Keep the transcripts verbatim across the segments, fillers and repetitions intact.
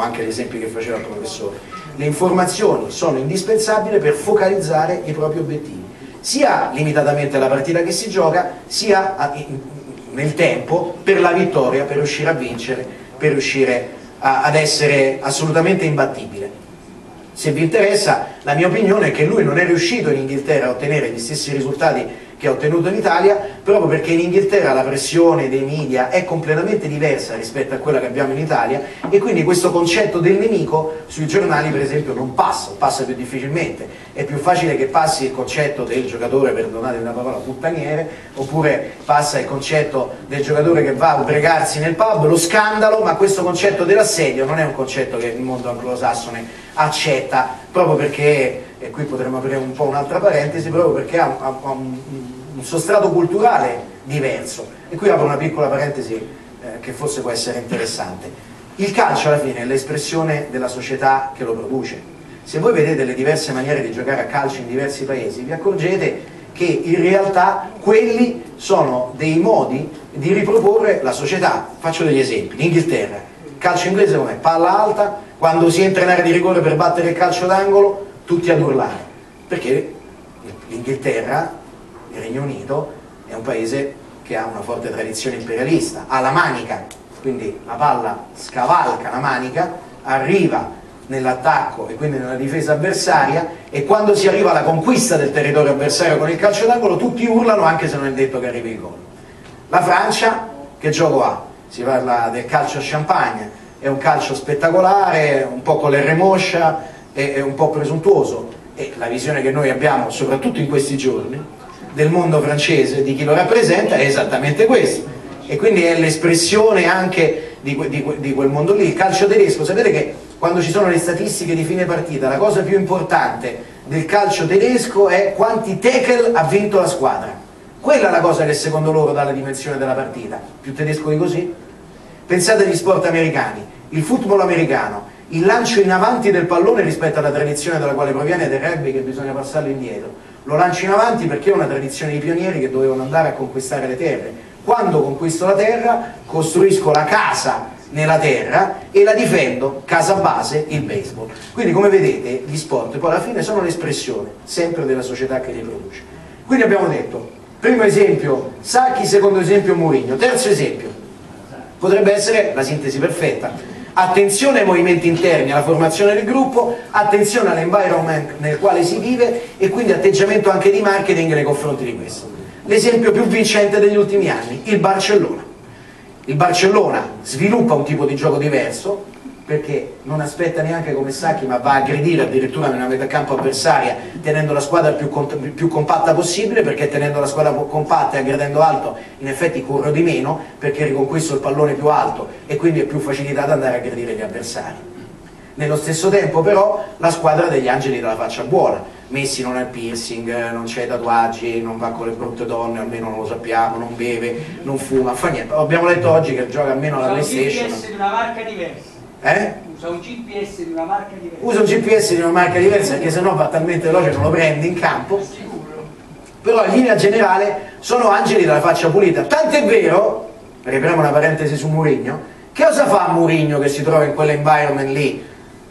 anche gli esempi che faceva il professore. Le informazioni sono indispensabili per focalizzare i propri obiettivi, sia limitatamente alla partita che si gioca, sia a, in, nel tempo per la vittoria, per riuscire a vincere, per riuscire a, ad essere assolutamente imbattibile. Se vi interessa, la mia opinione è che lui non è riuscito in Inghilterra a ottenere gli stessi risultati che ha ottenuto in Italia, proprio perché in Inghilterra la pressione dei media è completamente diversa rispetto a quella che abbiamo in Italia, e quindi questo concetto del nemico sui giornali per esempio non passa, passa più difficilmente. È più facile che passi il concetto del giocatore, perdonate la parola, puttaniere, oppure passa il concetto del giocatore che va a ubriacarsi nel pub, lo scandalo, ma questo concetto dell'assedio non è un concetto che il mondo anglosassone accetta, proprio perché, e qui potremmo aprire un po' un'altra parentesi, proprio perché ha, ha, ha un, un sostrato culturale diverso. E qui apro una piccola parentesi eh, che forse può essere interessante. Il calcio alla fine è l'espressione della società che lo produce. Se voi vedete le diverse maniere di giocare a calcio in diversi paesi, vi accorgete che in realtà quelli sono dei modi di riproporre la società. Faccio degli esempi. L'Inghilterra, il calcio inglese com'è? Palla alta, quando si entra in area di rigore per battere il calcio d'angolo, tutti ad urlare, perché l'Inghilterra, il Regno Unito, è un paese che ha una forte tradizione imperialista, ha la manica, quindi la palla scavalca la manica, arriva nell'attacco e quindi nella difesa avversaria, e quando si arriva alla conquista del territorio avversario con il calcio d'angolo tutti urlano, anche se non è detto che arrivi il gol. La Francia che gioco ha? Si parla del calcio a champagne, è un calcio spettacolare, un po' con l'erre moscia, è un po' presuntuoso, e la visione che noi abbiamo soprattutto in questi giorni del mondo francese, di chi lo rappresenta, è esattamente questo, e quindi è l'espressione anche di, di, di quel mondo lì. Il calcio tedesco, sapete che quando ci sono le statistiche di fine partita la cosa più importante del calcio tedesco è quanti tackle ha vinto la squadra, quella è la cosa che secondo loro dà la dimensione della partita. Più tedesco di così? Pensate agli sport americani, il football americano, il lancio in avanti del pallone rispetto alla tradizione dalla quale proviene del rugby, che bisogna passarlo indietro. Lo lancio in avanti perché è una tradizione di pionieri che dovevano andare a conquistare le terre. Quando conquisto la terra, costruisco la casa nella terra e la difendo, casa base, il baseball. Quindi come vedete gli sport poi alla fine sono l'espressione sempre della società che li produce. Quindi abbiamo detto, primo esempio Sacchi, secondo esempio Mourinho, terzo esempio potrebbe essere la sintesi perfetta. Attenzione ai movimenti interni, alla formazione del gruppo, attenzione all'environment nel quale si vive, e quindi atteggiamento anche di marketing nei confronti di questo. L'esempio più vincente degli ultimi anni, il Barcellona. Il Barcellona sviluppa un tipo di gioco diverso, perché non aspetta neanche come Sacchi, ma va a aggredire addirittura nella metà campo avversaria tenendo la squadra più, più compatta possibile, perché tenendo la squadra compatta e aggredendo alto in effetti corro di meno, perché riconquisto il pallone più alto e quindi è più facilità ad andare a aggredire gli avversari. Nello stesso tempo però la squadra degli angeli della faccia buona, Messi non ha il piercing, non c'ha i tatuaggi, non va con le brutte donne, almeno non lo sappiamo, non beve, non fuma, fa niente. Abbiamo letto oggi che gioca almeno alla PlayStation. Usa un G P S di una marca diversa. Eh? Usa un G P S di una marca diversa. Usa un G P S di una marca diversa, perché sennò va talmente veloce non lo prendi in campo. Sicuro. Però in linea generale sono angeli dalla faccia pulita. Tant'è vero, riapriamo una parentesi su Mourinho, che cosa fa Mourinho che si trova in quell'environment lì?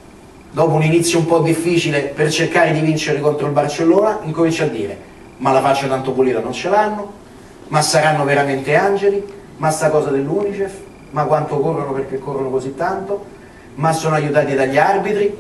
Dopo un inizio un po' difficile per cercare di vincere contro il Barcellona, incomincia a dire: ma la faccia tanto pulita non ce l'hanno, ma saranno veramente angeli, ma sta cosa dell'Unicef, ma quanto corrono perché corrono così tanto, ma sono aiutati dagli arbitri.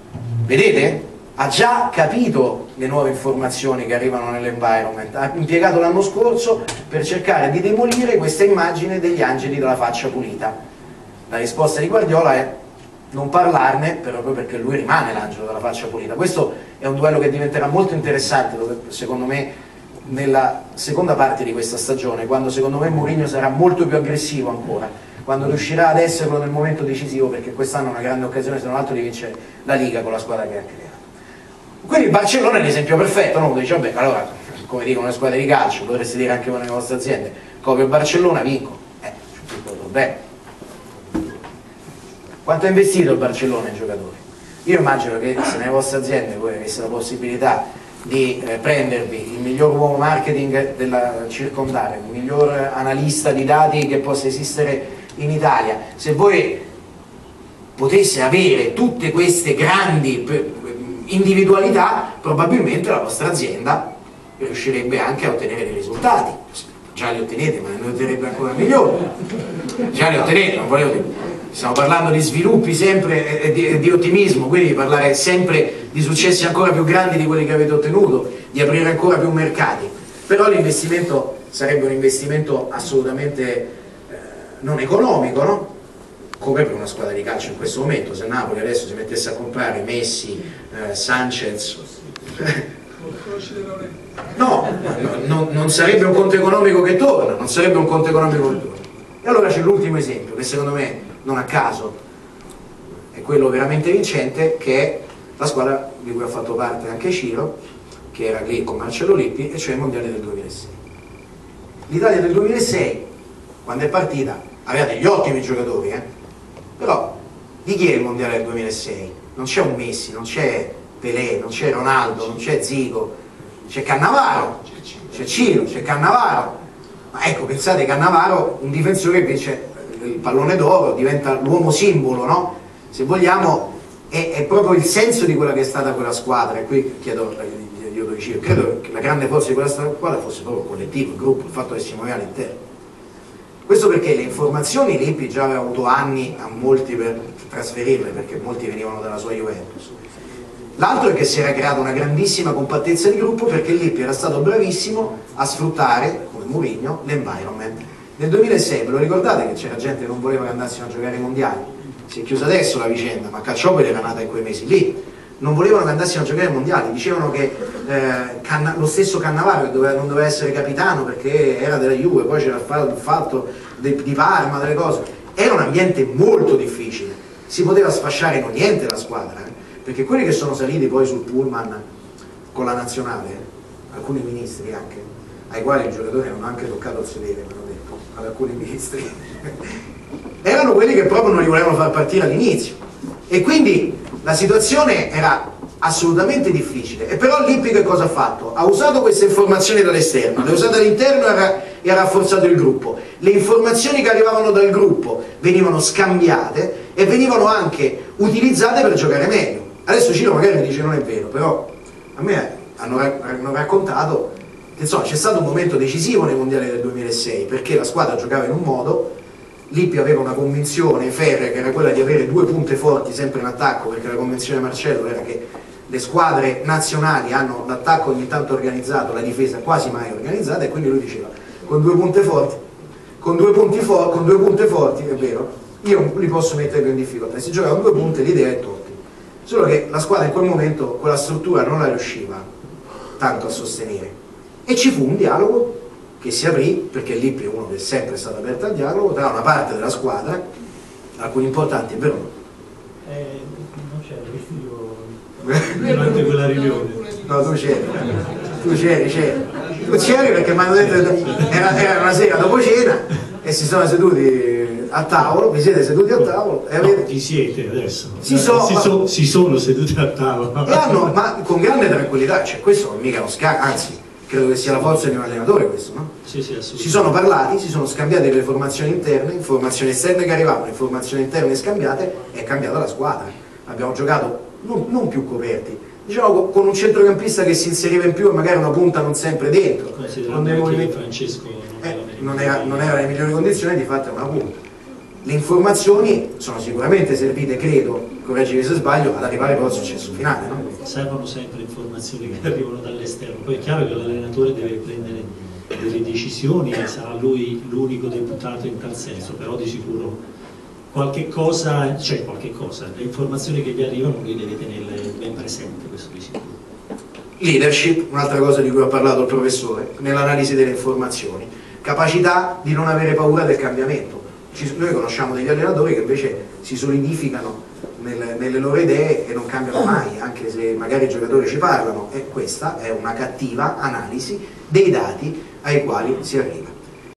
Vedete? Ha già capito le nuove informazioni che arrivano nell'environment, ha impiegato l'anno scorso per cercare di demolire questa immagine degli angeli della faccia pulita. La risposta di Guardiola è non parlarne, proprio perché lui rimane l'angelo della faccia pulita. Questo è un duello che diventerà molto interessante, dove secondo me nella seconda parte di questa stagione, quando secondo me Mourinho sarà molto più aggressivo ancora, quando riuscirà ad esserlo nel momento decisivo, perché quest'anno è una grande occasione se non altro di vincere la Liga con la squadra che ha creato. Quindi il Barcellona è l'esempio perfetto, no? Uno dice vabbè, allora come dicono le squadre di calcio, potreste dire anche voi nelle vostre aziende, copio il Barcellona, vinco. Eh, beh. Quanto ha investito il Barcellona in giocatori? Io immagino che se nelle vostre aziende voi aveste la possibilità di eh, prendervi il miglior uomo marketing della circondare, il miglior analista di dati che possa esistere in Italia, se voi potesse avere tutte queste grandi individualità, probabilmente la vostra azienda riuscirebbe anche a ottenere dei risultati. Già li ottenete, ma ne otterrebbe ancora migliori. Già li ottenete, non volevo dire. Stiamo parlando di sviluppi sempre e di, di ottimismo, quindi di parlare sempre di successi ancora più grandi di quelli che avete ottenuto, di aprire ancora più mercati. Però l'investimento sarebbe un investimento assolutamente eh, non economico, no? Come per una squadra di calcio in questo momento. Se Napoli adesso si mettesse a comprare Messi, eh, Sanchez, no, no, no, non sarebbe un conto economico che torna, non sarebbe un conto economico che torna. E allora c'è l'ultimo esempio, che secondo me, non a caso, è quello veramente vincente, che è la squadra di cui ha fatto parte anche Ciro, che era lì con Marcello Lippi, e cioè il Mondiale del duemilasei. L'Italia del duemilasei, quando è partita, aveva degli ottimi giocatori, eh? Però di chi è il Mondiale del duemilasei? Non c'è un Messi, non c'è Pelé, non c'è Ronaldo, non c'è Zico, c'è Cannavaro, c'è Ciro, c'è Cannavaro. Ma ecco, pensate, Cannavaro, un difensore che vince il pallone d'oro, diventa l'uomo simbolo, no? Se vogliamo, è, è proprio il senso di quella che è stata quella squadra. E qui chiedo, io lo dicevo, credo che la grande forza di quella squadra fosse proprio il collettivo, il gruppo, il fatto che si muoveva all'interno. Questo perché le informazioni Lippi già aveva avuto anni a molti per trasferirle, perché molti venivano dalla sua Juventus. L'altro è che si era creata una grandissima compattezza di gruppo, perché Lippi era stato bravissimo a sfruttare, come Mourinho, l'environment. Nel duemilasei, ve lo ricordate che c'era gente che non voleva che andassero a giocare ai mondiali? Si è chiusa adesso la vicenda, ma Calciopoli era nata in quei mesi lì. Non volevano che andassimo a giocare ai mondiali, dicevano che eh, Canna, lo stesso Cannavaro che doveva, non doveva essere capitano perché era della Juve, poi c'era il fatto di, di Parma, delle cose. Era un ambiente molto difficile, si poteva sfasciare in niente la squadra, eh? Perché quelli che sono saliti poi sul pullman con la nazionale, alcuni ministri anche, ai quali i giocatori hanno anche toccato il sedere, mi hanno detto, ad alcuni ministri, erano quelli che proprio non li volevano far partire all'inizio. E quindi la situazione era assolutamente difficile. E però Lippi che cosa ha fatto? Ha usato queste informazioni dall'esterno, le ha usate all'interno e ha rafforzato il gruppo. Le informazioni che arrivavano dal gruppo venivano scambiate e venivano anche utilizzate per giocare meglio. Adesso Ciro magari mi dice non è vero, però a me hanno, hanno raccontato che c'è stato un momento decisivo nei mondiali del duemilasei, perché la squadra giocava in un modo, Lippi aveva una convinzione ferrea che era quella di avere due punte forti sempre in attacco, perché la convinzione di Marcello era che le squadre nazionali hanno l'attacco ogni tanto organizzato, la difesa quasi mai organizzata, e quindi lui diceva con due punte forti, con due, punti for con due punte forti, è vero, io li posso mettere più in difficoltà. Si giocava con due punte, l'idea è Totti. Solo che la squadra in quel momento quella struttura non la riusciva tanto a sostenere, e ci fu un dialogo che si aprì, perché Lippi è uno che è sempre stato aperto al dialogo, tra una parte della squadra, alcuni importanti, è vero? Eh, non c'era, visto io durante quella riunione. No, tu c'eri, tu c'eri, c'eri. Tu c'eri perché mi hanno detto che era, era una sera dopo cena e si sono seduti a tavolo, vi siete seduti a tavolo e avete... No, chi siete adesso? Si, so, si, ma... so, si sono seduti a tavolo. E hanno, ma con grande tranquillità, cioè questo non è mica uno scambio, anzi, credo che sia la forza di un allenatore questo, no? Sì, sì, assolutamente. Si sono parlati, si sono scambiate le informazioni interne, informazioni esterne che arrivavano, informazioni interne scambiate, e è cambiata la squadra. Abbiamo giocato non, non più coperti, diciamo con un centrocampista che si inseriva in più e magari una punta non sempre dentro. Considerando che movimenti... Francesco non, eh, non, era, non era nelle migliori condizioni, di fatto è una punta. Le informazioni sono sicuramente servite, credo, correggimi se sbaglio, ad arrivare poi al successo finale, no? Servono sempre informazioni che arrivano dall'esterno, poi è chiaro che l'allenatore deve prendere delle decisioni e sarà lui l'unico deputato in tal senso, però di sicuro qualche cosa, cioè qualche cosa, le informazioni che gli arrivano lui deve tenerle ben presenti, questo di sicuro. Leadership, un'altra cosa di cui ha parlato il professore, nell'analisi delle informazioni, capacità di non avere paura del cambiamento. Noi conosciamo degli allenatori che invece si solidificano nelle, nelle loro idee e non cambiano mai, anche se magari i giocatori ci parlano, e questa è una cattiva analisi dei dati ai quali si arriva.